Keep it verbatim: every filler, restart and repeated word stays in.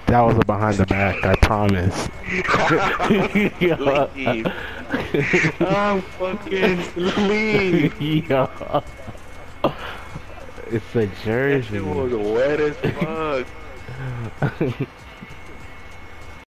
That was a behind the back, I promise. Leave. I'm fucking leave. Yo. It's a That shit jersey. was wet as fuck.